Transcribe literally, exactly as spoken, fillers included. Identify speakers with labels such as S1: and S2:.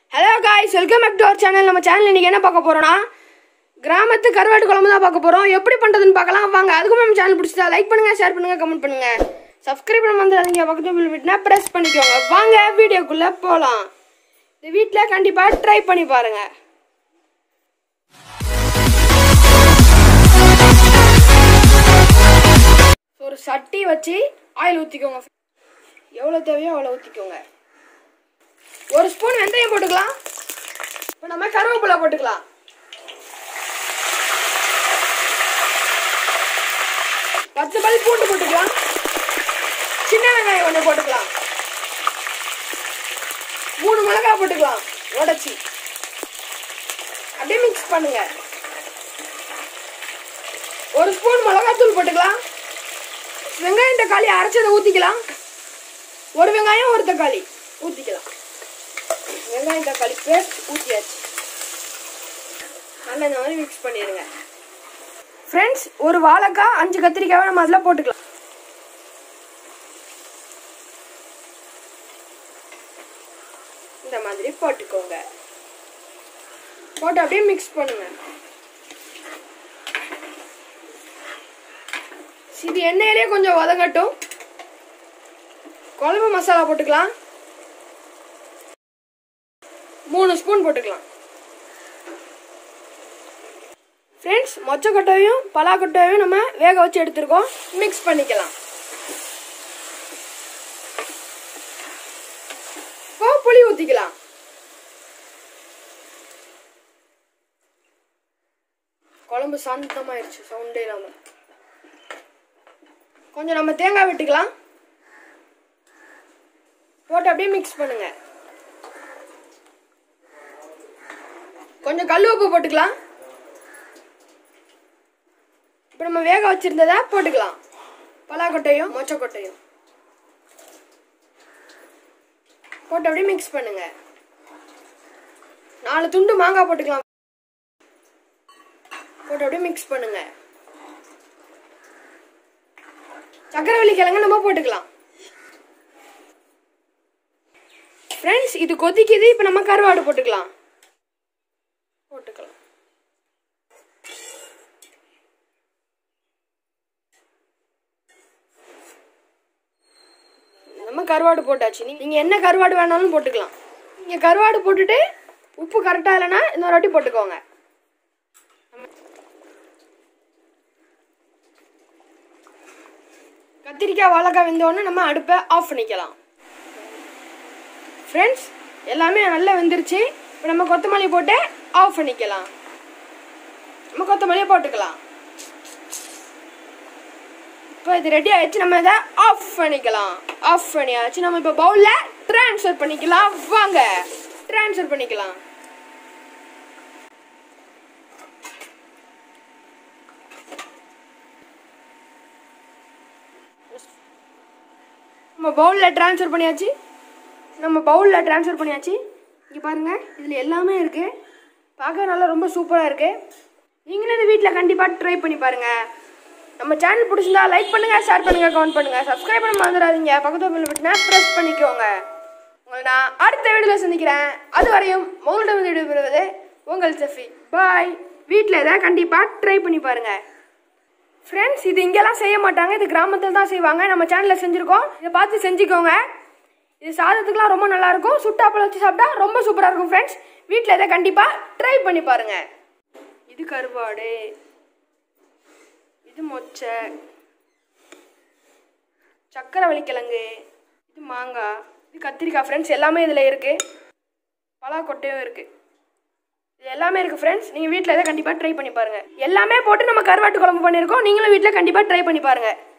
S1: Hello guys, welcome back to our channel. நம்ம channel இன்னைக்கு என்ன பார்க்க போறோம்னா கிராமத்து கருவாட்டு குழம்பு தான் பார்க்க போறோம். எப்படி பண்றதுன்னு பார்க்கலாம் வாங்க. அதுக்கு நம்ம சேனல் பிடிச்சா லைக் பண்ணுங்க, ஷேர் பண்ணுங்க, கமெண்ட் பண்ணுங்க. Subscribe பண்ண மறந்துடாதீங்க. பக்கத்துல பெல் பட்டனை பிரஸ் பண்ணிக்கோங்க. வாங்க வீடியோக்குள்ள போலாம். இந்த வீட்ல கண்டிப்பா ட்ரை பண்ணி பாருங்க. ஒரு சட்டி வச்சு ஆயில் ஊத்திக்கோங்க. எவ்வளவு தேவையோ அவ்வளவு ஊத்திக்கோங்க. ஒரு ஸ்பூன் வெந்தயம் போட்டுக்கலாம். இப்போ நம்ம கருவேப்பிலை போட்டுக்கலாம். பத்து பல் பூண்டு போட்டுக்கலாம். சின்ன வெங்காயம் ஒன்று போட்டுக்கலாம். மூணு மிளகாய் போட்டுக்கலாம் உடைச்சி. அப்படியே மிக்ஸ் பண்ணுங்க. ஒரு ஸ்பூன் மிளகாத்தூள் போட்டுக்கலாம். வெங்காயம் தக்காளி அரைச்சதை ஊத்திக்கலாம். ஒரு வெங்காயம் ஒரு தக்காளி ஊத்திக்கலாம். வெங்காயம் தக்காளி பேஸ்ட் ஊற்றியாச்சு. நல்லா இந்த மாதிரி மிக்ஸ் பண்ணிடுங்க. ஃப்ரெண்ட்ஸ், ஒரு வாழைக்காய் அஞ்சு கத்திரிக்காவை நம்ம அதில் போட்டுக்கலாம். இந்த மாதிரி போட்டுக்கோங்க. போட்டு அப்படியே மிக்ஸ் பண்ணுங்க. இது எண்ணெயிலே கொஞ்சம் வதங்கட்டும். குழம்பு மசாலா போட்டுக்கலாம். மூணு ஸ்பூன் போட்டுக்கலாம். ஃப்ரெண்ட்ஸ், மொச்சக்கொட்டையும் பலாக்கொட்டையும் நம்ம வேக வச்சு எடுத்துருக்கோம். மிக்ஸ் பண்ணிக்கலாம். இப்போ புளி ஊற்றிக்கலாம். குழம்பு சாந்தமாயிருச்சு, சவுண்டே இல்லாம. கொஞ்சம் நம்ம தேங்காய் விட்டுக்கலாம். போட்டு அப்படியே மிக்ஸ் பண்ணுங்க. கொஞ்சம் கல் உப்பு போட்டுக்கலாம். இப்போ நம்ம வேக வச்சிருந்ததை போட்டுக்கலாம். பலாக்கொட்டையும் மொச்சக்கொட்டையும் போட்டு அப்படியே மிக்ஸ் பண்ணுங்க. நாலு துண்டு மாங்காய் போட்டுக்கலாம். போட்டு அப்படியே மிக்ஸ் பண்ணுங்க. சக்கரவள்ளி கிழங்கு நம்ம போட்டுக்கலாம். ஃப்ரெண்ட்ஸ், இது கொதிக்குது. இப்போ நம்ம கருவாடு போட்டுக்கலாம். போட்டுக்கலாம். நம்ம கருவாடு போட்டாச்சு. நீங்க என்ன கருவாடு வேணாலும் போட்டுக்கலாம். நீங்க கருவாடு போட்டுட்டு உப்பு கரெக்டா இல்லைன்னா இன்னொரு வாட்டி போட்டுக்கோங்க. கத்திரிக்காய் வாழைக்காய் வெந்தோடனே நம்ம அடுப்பை ஆஃப் பண்ணிக்கலாம். ஃப்ரெண்ட்ஸ், எல்லாமே நல்லா வெந்துருச்சு. இப்போ நம்ம கொத்தமல்லி போட்டு ஆஃப் பண்ணிக்கலாம். நம்ம கொத்தமல்லியை போட்டுக்கலாம். இப்போ இது ரெடி ஆயிடுச்சு. நம்ம இதை ஆஃப் பண்ணிக்கலாம். ஆஃப் பண்ணியாச்சு. நம்ம இப்போ பவுலில் ட்ரான்ஸ்ஃபர் பண்ணிக்கலாம். வாங்க ட்ரான்ஸ்ஃபர் பண்ணிக்கலாம். நம்ம பவுலில் ட்ரான்ஸ்ஃபர் பண்ணியாச்சு. நம்ம பவுலில் ட்ரான்ஸ்ஃபர் பண்ணியாச்சு. இங்கே பாருங்கள், இதில் எல்லாமே இருக்குது. பார்க்க நல்லா ரொம்ப சூப்பராக இருக்குது. நீங்களும் இந்த வீட்டில் கண்டிப்பாக ட்ரை பண்ணி பாருங்கள். நம்ம சேனல் பிடிச்சிருந்தா லைக் பண்ணுங்கள், ஷேர் பண்ணுங்கள், கமெண்ட் பண்ணுங்கள். சப்ஸ்கிரைப் பண்ண மறந்துடாதீங்க. பக்கத்து பெல் பட்டனை ப்ரெஸ் பண்ணிக்கோங்க. உங்களை நான் அடுத்த வீடியோவில் சந்திக்கிறேன். அது வரையும் உங்களிடம் வீடியோ பெறுவது உங்கள் செஃபி. பாய். வீட்டில் இதை கண்டிப்பாக ட்ரை பண்ணி பாருங்கள். ஃப்ரெண்ட்ஸ், இது இங்கெல்லாம் செய்ய மாட்டாங்க. இது கிராமத்தில் தான் செய்வாங்க. நம்ம சேனலில் செஞ்சுருக்கோம். இதை பார்த்து செஞ்சுக்கோங்க. இது சாதத்துக்குலாம் ரொம்ப நல்லா இருக்கும். சுட்டாப்பில் வச்சு சாப்பிட்டா ரொம்ப சூப்பராக இருக்கும். ஃப்ரெண்ட்ஸ், வீட்டில் இதை கண்டிப்பாக ட்ரை பண்ணி பாருங்க. இது கருவாடு, இது மொச்சை, சக்கரவள்ளி கிழங்கு, இது மாங்காய், இது கத்திரிக்காய். ஃப்ரெண்ட்ஸ், எல்லாமே இதில் இருக்கு. பலாக்கொட்டையும் இருக்கு. இது எல்லாமே இருக்கு. ஃப்ரெண்ட்ஸ், நீங்கள் வீட்டில் இதை கண்டிப்பாக ட்ரை பண்ணி பாருங்க. எல்லாமே போட்டு நம்ம கருவாட்டு குழம்பு பண்ணியிருக்கோம். நீங்களும் வீட்டில் கண்டிப்பாக ட்ரை பண்ணி பாருங்க.